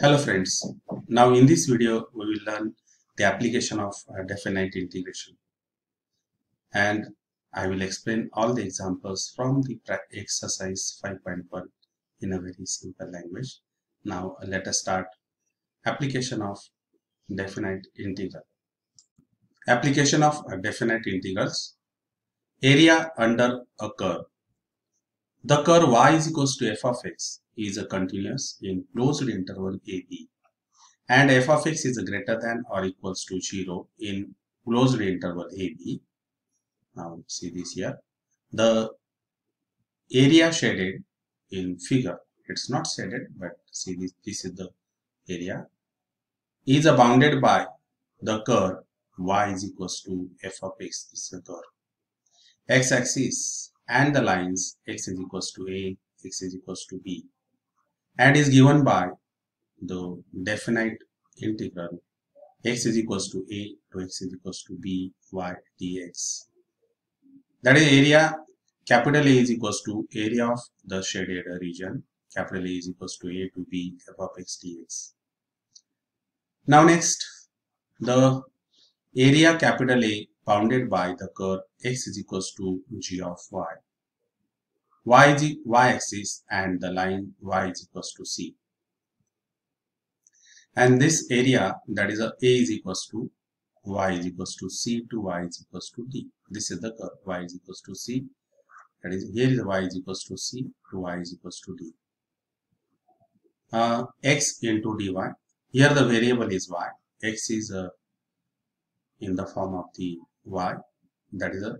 Hello friends, now in this video we will learn the application of definite integration, and I will explain all the examples from the exercise 5.1 in a very simple language. Now let us start application of definite integral. Application of definite integrals. Area under a curve. The curve y is equals to f of x is a continuous in closed interval AB, and f of x is greater than or equals to 0 in closed interval AB. Now see this here. The area shaded in figure, it's not shaded, but see this is the area, is bounded by the curve y is equals to f of x. This is the curve. X-axis and the lines x is equals to a, x is equals to b, and is given by the definite integral x is equals to a to x is equals to b y dx. That is area capital A is equals to area of the shaded region, capital A is equals to a to b f of x dx. Now next, the area capital A bounded by the curve x is equals to g of y is y-axis and the line y is equals to c. And this area, that is a is equals to y is equals to c to y is equals to d. This is the curve y is equals to c. That is, here is y is equals to c to y is equals to d. X into dy. Here the variable is y. X is in the form of the y. That is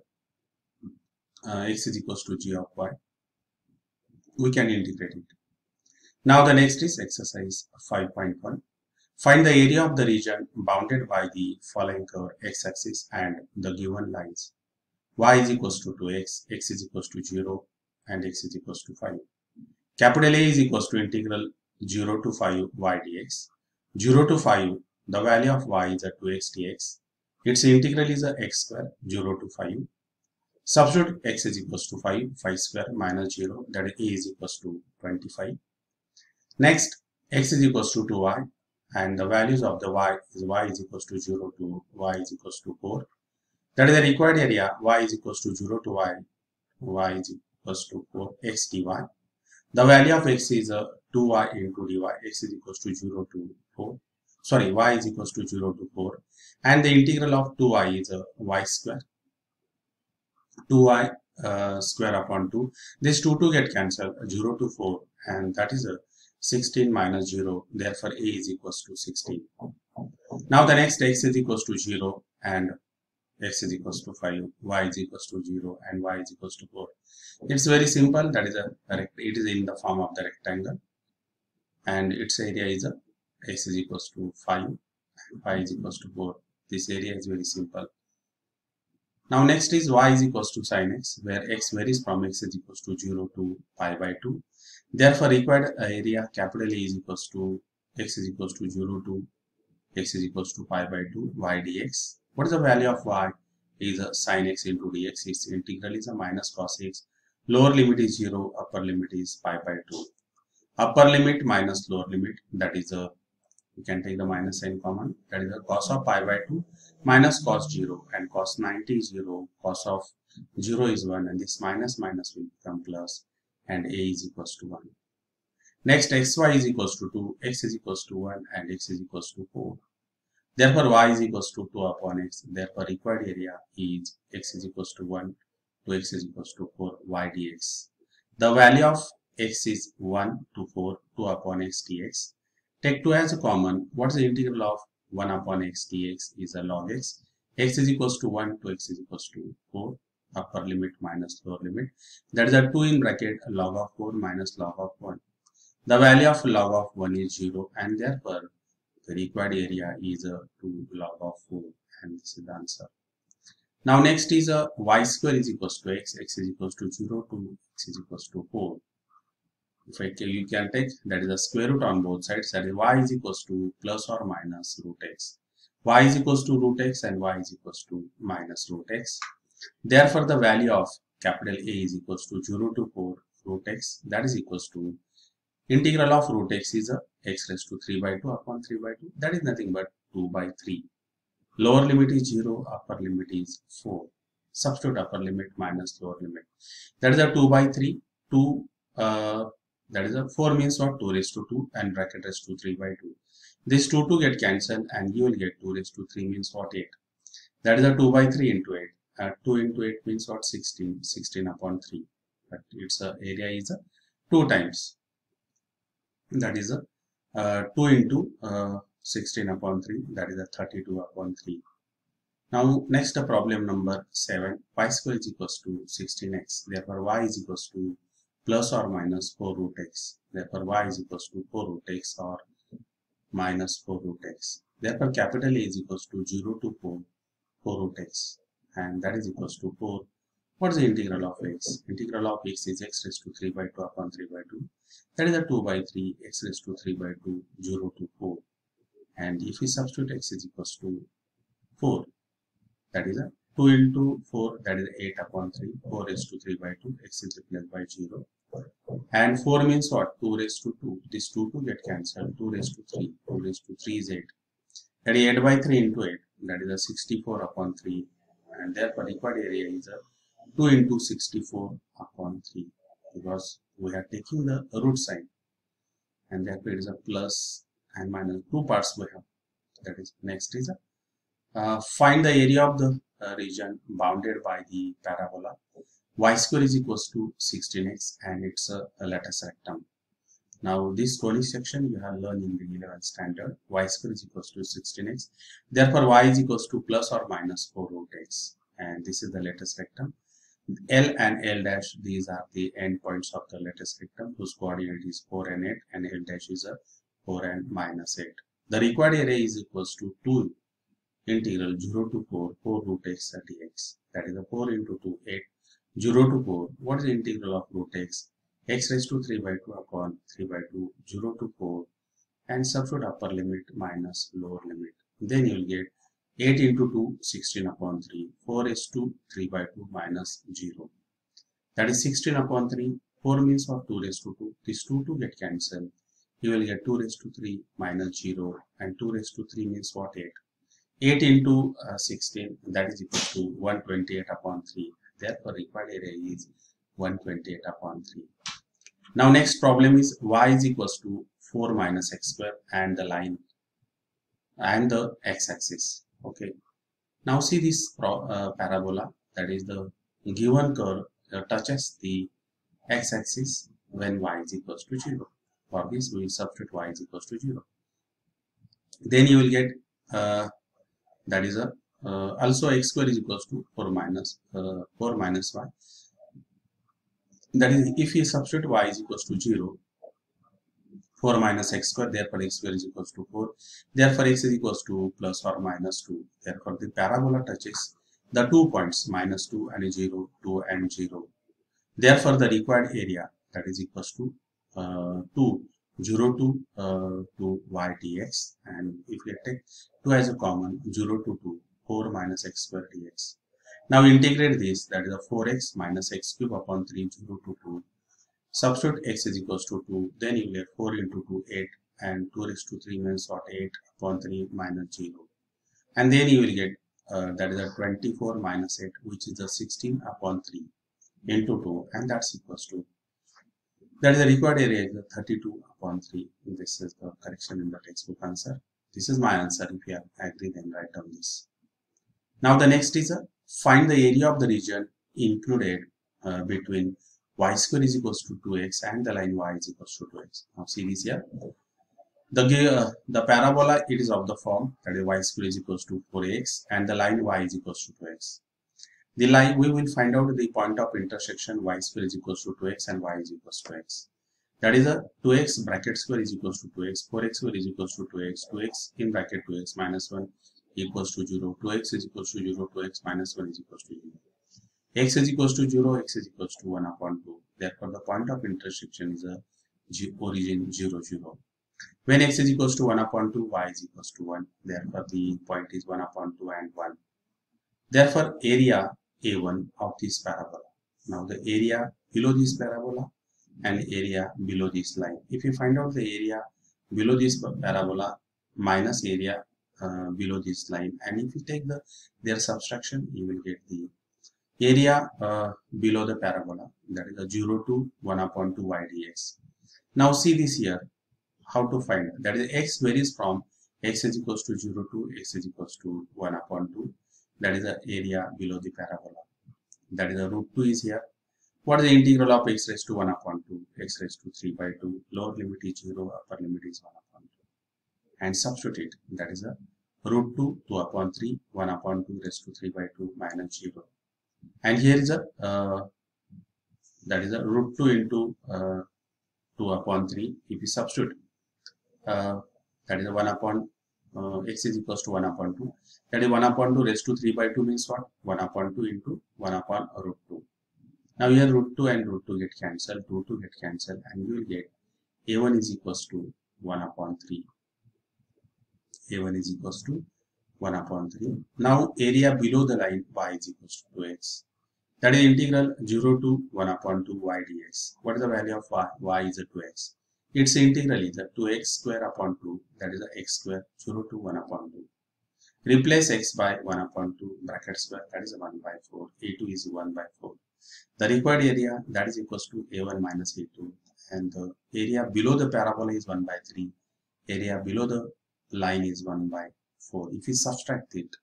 x is equals to g of y. We can integrate it. Now the next is exercise 5.1. Find the area of the region bounded by the following curve x-axis and the given lines. Y is equals to 2x, x is equals to 0, and x is equals to 5. Capital A is equals to integral 0 to 5 y dx. 0 to 5, the value of y is a 2x dx. Its integral is a x square, 0 to 5. Substitute x is equals to 5 square minus 0, that is a is equals to 25. Next, x is equals to 2y, and the values of the y is equals to 0 to y is equals to 4. That is the required area, y is equals to 0 to y is equals to 4 x dy. The value of x is 2y into dy, x is equals to 0 to 4. Sorry, y is equals to 0 to 4. And the integral of 2y is y square. 2y square upon 2. This 2 get cancelled, 0 to 4, and that is 16 minus 0. Therefore, a is equals to 16. Now the next, x is equals to 0 and x is equals to 5, y is equals to 0 and y is equals to 4. It's very simple. That is it is in the form of the rectangle, and its area is x is equals to 5 and y is equals to 4. This area is very simple. Now next is y is equals to sin x, where x varies from x is equals to 0 to pi by 2. Therefore, required area capital A is equals to x is equals to 0 to x is equals to pi by 2 y dx. What is the value of y? Is sin x into dx. Its integral is a minus cos x. Lower limit is 0, upper limit is pi by 2. Upper limit minus lower limit, that is we can take the minus sign common. That is the cos of pi by 2 minus cos 0, and cos 90 is 0, cos of 0 is 1, and this minus minus will become plus, and a is equals to 1. Next, xy is equals to 2, x is equals to 1, and x is equals to 4. Therefore, y is equals to 2 upon x. Therefore, required area is x is equals to 1 to x is equals to 4 y dx. The value of x is 1 to 4, 2 upon x dx. Take 2 as a common. What is the integral of 1 upon x dx is a log x. X is equals to 1 to x is equals to 4. Upper limit minus lower limit. That is a 2 in bracket log of 4 minus log of 1. The value of log of 1 is 0, and therefore the required area is 2 log of 4, and this is the answer. Now next is y square is equals to x, x is equals to 0 to x is equals to 4. If you can take, that is the square root on both sides, that is y is equals to plus or minus root x. Y is equals to root x and y is equals to minus root x. Therefore, the value of capital A is equals to 0 to 4 root x, that is equals to Integral of root x is a x raised to 3 by 2 upon 3 by 2. That is nothing but 2 by 3. Lower limit is 0, upper limit is 4. Substitute upper limit minus lower limit. That is a 2 by 3. 2, that is a 4 means what? 2 raised to 2 and bracket raised to 3 by 2. This 2 get cancelled and you will get 2 raised to 3 means what? 8. That is a 2 by 3 into 8. 2 into 8 means what? 16. 16 upon 3. But its area is 2 times. That is a 2 into 16 upon 3. That is a 32 upon 3. Now next problem number 7. Y square is equals to 16x. Therefore y is equals to plus or minus 4 root x. Therefore y is equals to 4 root x or minus 4 root x. Therefore capital A is equals to 0 to 4 root x, and that is equals to 4. What is the integral of x? Integral of x is x raised to 3 by 2 upon 3 by 2. That is a 2 by 3, x raised to 3 by 2, 0 to 4. And if we substitute x is equals to 4, that is a 2 into 4, that is 8 upon 3, 4 raised to 3 by 2, x is replaced by 0. And 4 means what? 2 raised to 2. This 2 get cancelled. 2 raised to 3. 2 raised to 3 is 8. That is 8 by 3 into 8. That is a 64 upon 3. And therefore required area is a 2 into 64 upon 3. Because we are taking the root sign. And therefore it is a plus and minus. Two parts we have. That is next is find the area of the region bounded by the parabola. Y square is equals to 16x and it's a lattice rectum. Now this conic section you have learned in the 11th standard. Y square is equals to 16x. Therefore y is equals to plus or minus 4 root x. And this is the lattice rectum. L and L dash, these are the endpoints of the lattice rectum whose coordinate is 4 and 8, and L dash is a 4 and minus 8. The required area is equals to 2 integral 0 to 4 root x dx. That is a 4 into 2, 8. 0 to 4. What is the integral of root x? X raised to 3 by 2 upon 3 by 2, 0 to 4, and substitute upper limit minus lower limit. Then you will get 8 into 2, 16 upon 3, 4 raised to 3 by 2 minus 0. That is 16 upon 3. 4 means what? 2 raised to 2. This 2 get cancelled. You will get 2 raised to 3 minus 0, and 2 raised to 3 means what? 8. 8 into 16, that is equal to 128 upon 3. Therefore required area is 128 upon 3. Now next problem is y is equals to 4 minus x square and the line and the x-axis. Okay. Now see this parabola, that is the given curve touches the x-axis when y is equals to 0. For this we will substitute y is equals to 0. Then you will get that is a also x square is equals to 4 minus y. That is, if you substitute y is equals to 0, 4 minus x square, therefore x square is equals to 4. Therefore x is equals to plus or minus 2. Therefore the parabola touches the 2 points minus 2 and 0, 2 and 0. Therefore the required area, that is equals to 0 to y dx, and if we take 2 as a common, 0 to 2, 4 minus x square dx. Now integrate this, that is a 4x minus x cube upon 3, 0 to 2. Substitute x is equals to 2, then you get 4 into 2, 8, and 2 raised to 3 means what? 8 upon 3 minus 0. And then you will get that is a 24 minus 8, which is a 16 upon 3 into 2, and that's equals to, that is the required area is 32 upon 3. This is the correction in the textbook answer. This is my answer. If you agree, then write down this. Now the next is find the area of the region included between y square is equals to 2x and the line y is equals to 2x. Now see this here. The parabola, it is of the form that is y square is equals to 4x and the line y is equals to 2x. The line, we will find out the point of intersection y square is equals to 2x and y is equals to x. That is a 2x bracket square is equals to 2x, 4x square is equals to 2x, 2x in bracket 2x minus 1 equals to 0, 2x is equals to 0, 2x minus 1 is equals to 0. X is equals to 0, x is equals to 1 upon 2. Therefore the point of intersection is a origin 0, 0. When x is equals to 1 upon 2, y is equals to 1. Therefore the point is 1 upon 2 and 1. Therefore area A1 of this parabola. Now the area below this parabola, and area below this line. If you find out the area below this parabola minus area below this line, and if you take their subtraction, you will get the area below the parabola, that is a 0 to 1 upon 2 y dx. Now see this here, how to find it. That is x varies from x is equals to 0 to x is equals to 1 upon 2. That is the area below the parabola. That is the root 2 is here. What is the integral of x raised to 1 upon 2? X raised to 3 by 2. Lower limit is 0, upper limit is 1 upon 2. And substitute. That is a root 2, 2 upon 3, 1 upon 2 raised to 3 by 2 minus 0. And here is a that is a root 2 into 2 upon 3. If you substitute, that is a 1 upon x is equals to 1 upon 2. That is 1 upon 2 raised to 3 by 2 means what? 1 upon 2 into 1 upon root 2. Now here root 2 and root 2 get cancelled, root 2 get cancelled, and you will get a1 is equals to 1 upon 3. a1 is equals to 1 upon 3. Now area below the line y is equals to 2x. That is integral 0 to 1 upon 2 y dx. What is the value of y? Y is a 2x. Its integral is a 2x square upon 2. That is a x square 0 to 1 upon 2. Replace x by 1 upon 2 bracket square, that is 1 by 4. a2 is 1 by 4. The required area, that is equals to a1 minus a2, and the area below the parabola is 1 by 3. Area below the line is 1 by 4. If you subtract it,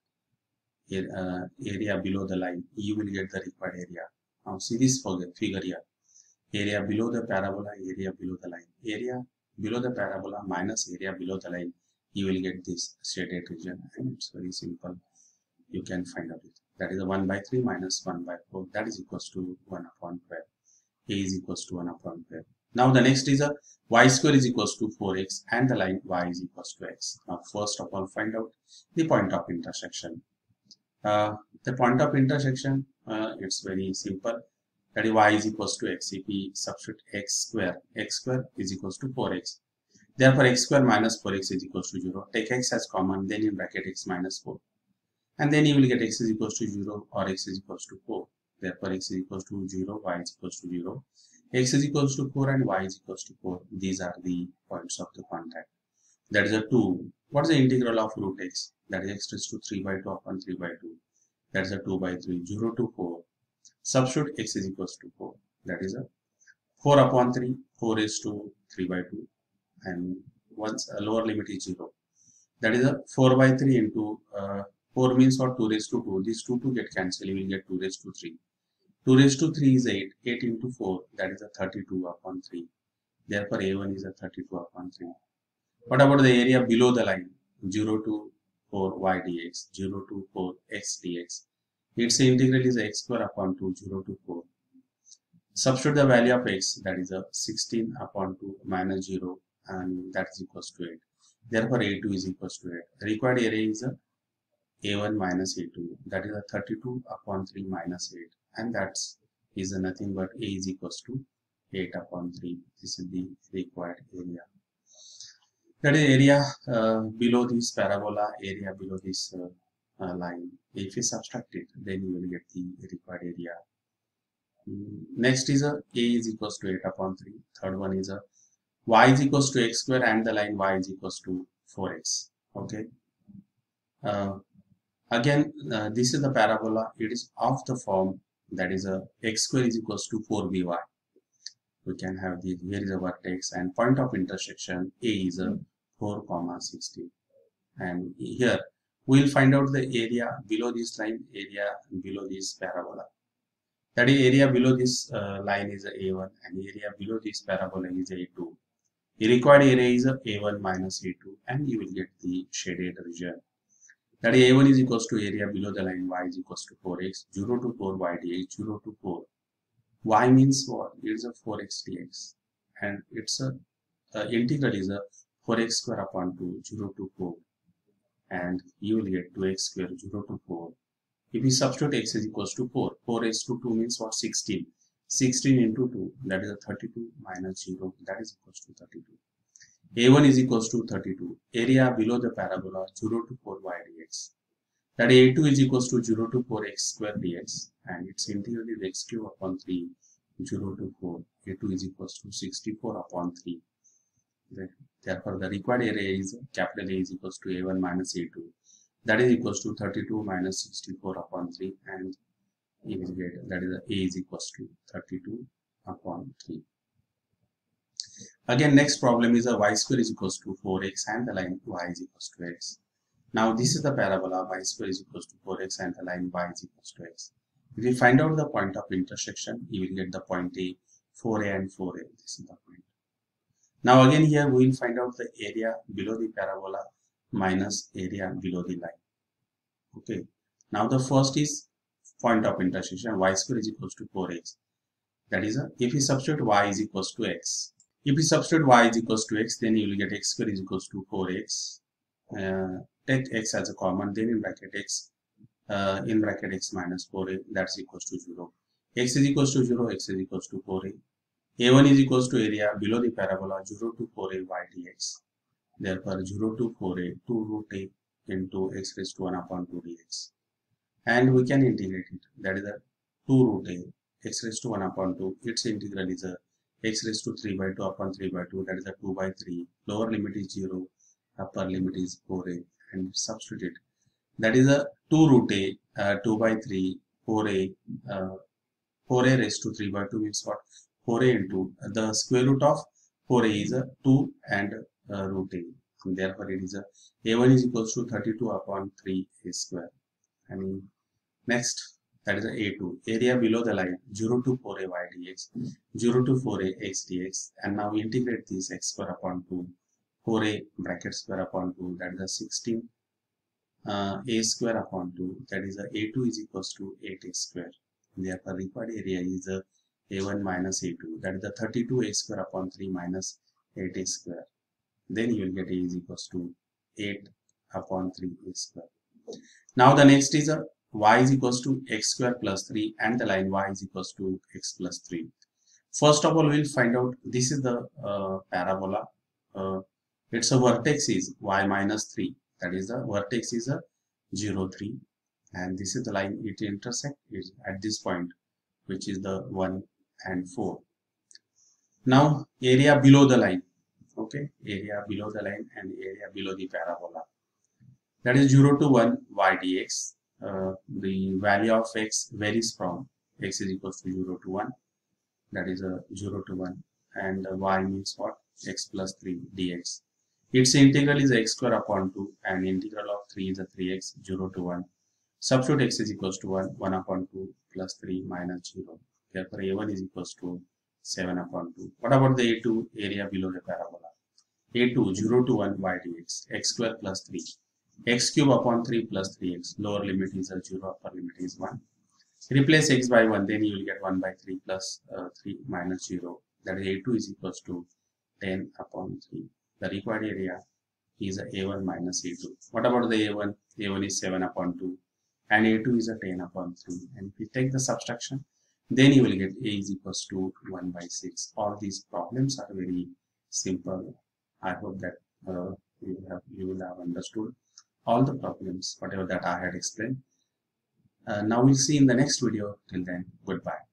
area below the line, you will get the required area. Now see this figure here. Area below the parabola, area below the line. Area below the parabola minus area below the line, you will get this shaded region, and it's very simple. You can find out it. That is a 1 by 3 minus 1 by 4. That is equals to 1 upon 12. A is equals to 1 upon 12. Now the next is a y square is equals to 4x and the line y is equals to x. Now first of all find out the point of intersection. The point of intersection, it's very simple. That is y is equals to x. If we substitute x square is equals to 4x. Therefore x square minus 4x is equals to 0. Take x as common, then in bracket x minus 4. And then you will get x is equals to 0 or x is equals to 4. Therefore x is equals to 0, y is equals to 0. X is equals to 4 and y is equals to 4. These are the points of the contact. That is a 2. What is the integral of root x? That is x raised to 3 by 2 upon 3 by 2. That is a 2 by 3. 0 to 4. Substitute x is equals to 4. That is a 4 upon 3. 4 raised to 3 by 2. And once a lower limit is 0. That is a 4 by 3 into 4 means what? 2 raised to 2. These 2 get cancelled. You will get 2 raised to 3. 2 raised to 3 is 8. 8 into 4. That is a 32 upon 3. Therefore, a1 is a 32 upon 3. What about the area below the line? 0 to 4 y dx. 0 to 4 x dx. Its integral is x square upon 2. 0 to 4. Substitute the value of x. That is a 16 upon 2 minus 0. And that is equals to 8. Therefore, a2 is equals to 8. Required area is a a1 minus a2. That is a 32 upon 3 minus 8. And that is nothing but a is equals to 8 upon 3. This is the required area. That is area below this parabola, area below this line. If you subtract it, then you will get the required area. Next is a is equals to 8 upon 3. Third one is a y is equals to x square and the line y is equals to 4x. Okay. Again, this is the parabola. It is of the form that is a x square is equals to 4by. We can have the here is a vertex and point of intersection a is a 4, 16. And here we will find out the area below this line, area below this parabola. That is area below this line is a a1 and area below this parabola is a2. The required area is a a1 minus a2 and you will get the shaded region. That is a1 is equals to area below the line y is equals to 4x. 0 to 4 y dx. 0 to 4. Y means what? It is a 4x dx. And its integral is a 4x square upon 2. 0 to 4. And you will get 2x square 0 to 4. If we substitute x is equals to 4. 4 raised to 2 means what? 16. 16 into 2. That is a 32 minus 0. That is equals to 32. a1 is equals to 32. Area below the parabola 0 to 4 y dx. That a2 is equals to 0 to 4 x square dx. And its integral is x cube upon 3 0 to 4, A2 is equals to 64 upon 3. Therefore, the required area is capital A is equals to A1 minus A2. That is equals to 32 minus 64 upon 3, and you will get that is A is equals to 32 upon 3. Again, next problem is a y square is equals to 4x and the line y is equals to x. Now this is the parabola y square is equals to 4x and the line y is equals to x. If we find out the point of intersection, you will get the point A, 4a and 4a. This is the point. Now again here we will find out the area below the parabola minus area below the line. Okay. Now the first is point of intersection, y square is equals to 4x. That is, if we substitute y is equals to x. If we substitute y is equals to x, then you will get x square is equals to 4x. Take x as a common, then in bracket x minus 4a, that's equals to 0. X is equals to 0, x is equals to 4a. A1 is equals to area below the parabola 0 to 4a y dx. Therefore 0 to 4a 2 root a into x raised to 1 upon 2 dx. And we can integrate it. That is a 2 root a x raised to 1 upon 2. Its integral is a x raised to 3 by 2 upon 3 by 2. That is a 2 by 3. Lower limit is 0. Upper limit is 4a. And substitute. That is a 2 root a 2 by 3 4a 4a raised to 3 by 2 means what? 4a into the square root of 4a is a 2 and root a. And therefore it is a a1 is equals to 32 upon 3a square. And next, that is a a2, area below the line 0 to 4a y dx, 0 to 4a x dx. And now we integrate this x square upon 2, 4a bracket square upon 2, that is a 16 a square upon 2, that is a a2 is equals to 8a square. Therefore required area is a a1 minus a2, that is the 32a square upon 3 minus 8a square. Then you will get a is equals to 8 upon 3a square. Now the next is a y is equals to x square plus 3 and the line y is equals to x plus 3. First of all, we will find out this is the parabola. Its a vertex is y minus 3. That is the vertex is a 0, 3. And this is the line it intersects is at this point, which is the 1 and 4. Now area below the line. Okay, area below the line and area below the parabola. That is 0 to 1 y dx. The value of x varies from x is equals to 0 to 1. That is a 0 to 1. And y means what? X plus 3 dx. Its integral is x square upon 2 and integral of 3 is a 3x 0 to 1. Substitute x is equals to 1, 1 upon 2 plus 3 minus 0. Therefore a1 is equals to 7 upon 2. What about the a2, area below the parabola? a2 0 to 1 y dx, x square plus 3. X cube upon 3 plus 3x. Lower limit is a 0, upper limit is 1. Replace x by 1, then you will get 1 by 3 plus 3 minus 0. That is a2 is equals to 10 upon 3. The required area is a a1 minus a2. What about the a1? a1 is 7 upon 2 and a2 is a 10 upon 3. And if we take the subtraction, then you will get a is equals to 1 by 6. All these problems are very simple. I hope that you will have understood all the problems, whatever that I had explained. Now we'll see in the next video. Till then, goodbye.